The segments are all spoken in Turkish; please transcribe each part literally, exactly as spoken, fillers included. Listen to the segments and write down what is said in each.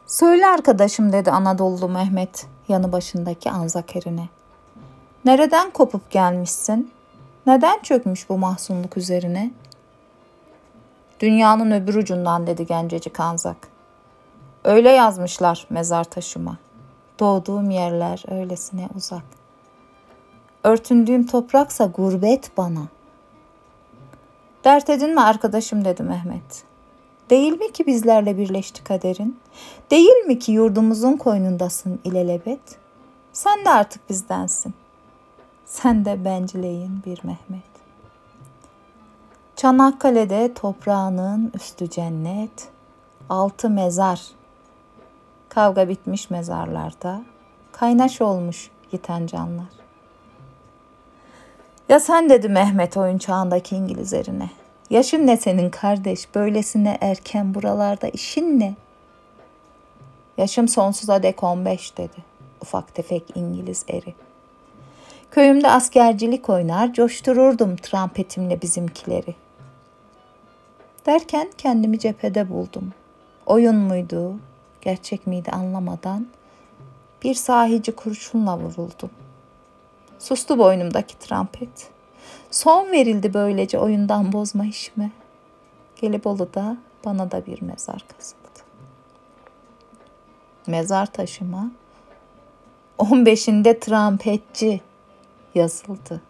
"Söyle arkadaşım," dedi Anadolu Mehmet yanı başındaki Anzak erine. "Nereden kopup gelmişsin? Neden çökmüş bu mahzunluk üzerine?" "Dünyanın öbür ucundan," dedi gencecik Anzak. "Öyle yazmışlar mezar taşıma. Doğduğum yerler öylesine uzak. Örtündüğüm topraksa gurbet bana." "Dert edinme arkadaşım," dedi Mehmet. "Değil mi ki bizlerle birleşti kaderin? Değil mi ki yurdumuzun koynundasın ilelebet? Sen de artık bizdensin. Sen de bencileyin bir Mehmet. Çanakkale'de toprağının üstü cennet, altı mezar. Kavga bitmiş mezarlarda, kaynaş olmuş yiten canlar." "Ya sen," dedi Mehmet oyun çağındaki İngiliz erine. "Yaşın ne senin kardeş, böylesine erken buralarda işin ne?" "Yaşım sonsuza dek on beş," dedi ufak tefek İngiliz eri. "Köyümde askercilik oynar, coştururdum trampetimle bizimkileri." Derken kendimi cephede buldum. Oyun muydu, gerçek miydi anlamadan bir sahici kurşunla vuruldum. Sustu boynumdaki trampet. Son verildi böylece oyundan bozma işime. Gelibolu'da bana da bir mezar kazıldı. Mezar taşıma on beşinde trampetçi yazıldı.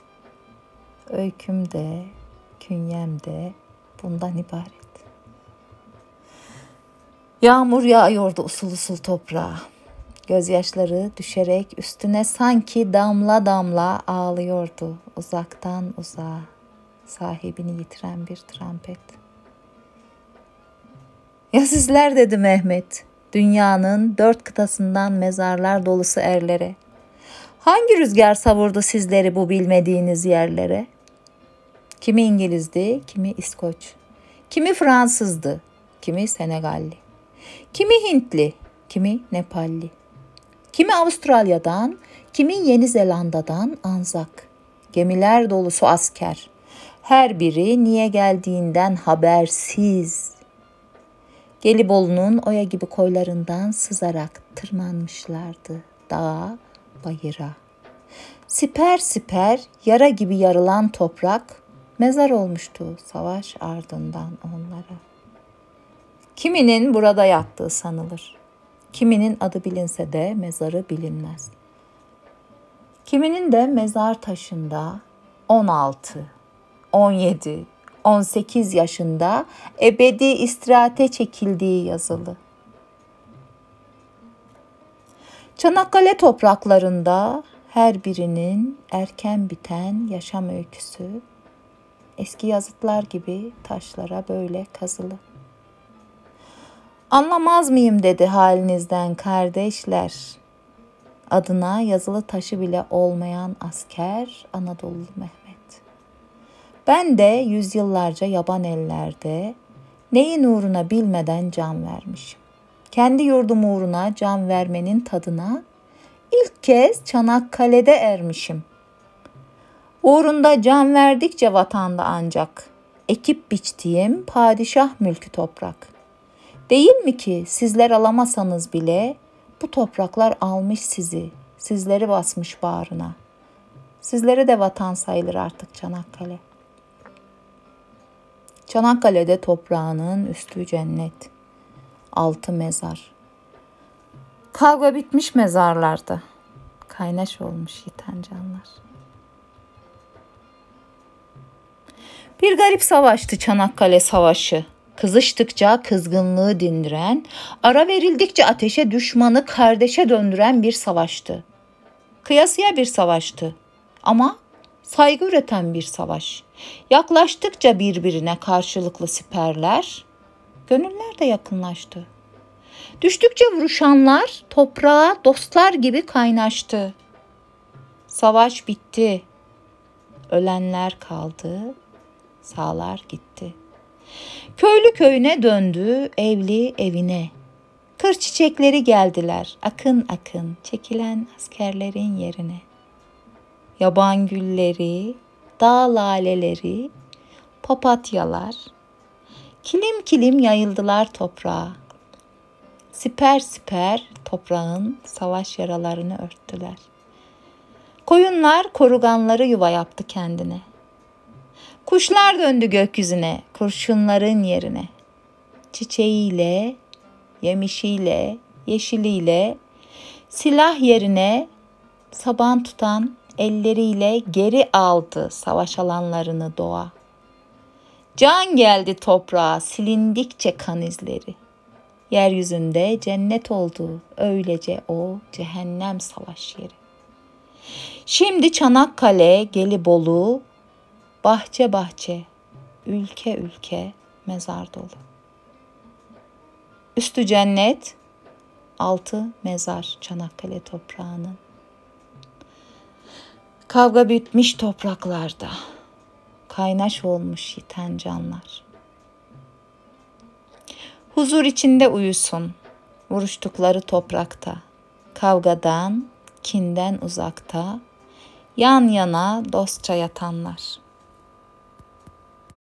Öyküm de, künyem de bundan ibaret. Yağmur yağıyordu usul usul toprağa. Gözyaşları düşerek üstüne sanki damla damla ağlıyordu uzaktan uzağa sahibini yitiren bir trampet. "Ya sizler," dedi Mehmet, "dünyanın dört kıtasından mezarlar dolusu erlere. Hangi rüzgar savurdu sizleri bu bilmediğiniz yerlere? Kimi İngilizdi, kimi İskoç, kimi Fransızdı, kimi Senegalli, kimi Hintli, kimi Nepalli, kimi Avustralya'dan, kimi Yeni Zelanda'dan Anzak. Gemiler dolusu asker. Her biri niye geldiğinden habersiz. Gelibolu'nun oya gibi koylarından sızarak tırmanmışlardı dağa, bayıra. Siper siper yara gibi yarılan toprak mezar olmuştu savaş ardından onlara. Kiminin burada yattığı sanılır. Kiminin adı bilinse de mezarı bilinmez. Kiminin de mezar taşında on altı, on yedi, on sekiz yaşında ebedi istirahate çekildiği yazılı. Çanakkale topraklarında her birinin erken biten yaşam öyküsü eski yazıtlar gibi taşlara böyle kazılı. "Anlamaz mıyım," dedi halinizden kardeşler. Adına yazılı taşı bile olmayan asker Anadolu Mehmet. Ben de yüzyıllarca yaban ellerde neyin uğruna bilmeden can vermişim. Kendi yurdum uğruna can vermenin tadına ilk kez Çanakkale'de ermişim. Uğrunda can verdikçe vatanda ancak ekip biçtiğim padişah mülkü toprak. Değil mi ki sizler alamasanız bile bu topraklar almış sizi, sizleri basmış bağrına. Sizlere de vatan sayılır artık Çanakkale. Çanakkale'de toprağının üstü cennet, altı mezar. Kavga bitmiş mezarlarda, kaynaş olmuş yiten canlar. Bir garip savaştı Çanakkale Savaşı. Kızıştıkça kızgınlığı dindiren, ara verildikçe ateşe düşmanı kardeşe döndüren bir savaştı. Kıyasıya bir savaştı ama saygı üreten bir savaş. Yaklaştıkça birbirine karşılıklı siperler, gönüller de yakınlaştı. Düştükçe vuruşanlar toprağa dostlar gibi kaynaştı. Savaş bitti. Ölenler kaldı, sağlar gitti. Köylü köyüne döndü, evli evine. Kır çiçekleri geldiler, akın akın çekilen askerlerin yerine. Yaban gülleri, dağ laleleri, papatyalar, kilim kilim yayıldılar toprağa. siper siper toprağın savaş yaralarını örttüler. Koyunlar koruganları yuva yaptı kendine. Kuşlar döndü gökyüzüne, kurşunların yerine. Çiçeğiyle, yemişiyle, yeşiliyle, silah yerine saban tutan elleriyle geri aldı savaş alanlarını doğa. Can geldi toprağa silindikçe kan izleri. Yeryüzünde cennet oldu öylece o cehennem savaş yeri. Şimdi Çanakkale, Gelibolu, bahçe bahçe, ülke ülke mezar dolu. Üstü cennet, altı mezar Çanakkale toprağının. Kavga bitmiş topraklarda, kaynaş olmuş yiten canlar. Huzur içinde uyusun, vuruştukları toprakta, kavgadan, kinden uzakta, yan yana dostça yatanlar.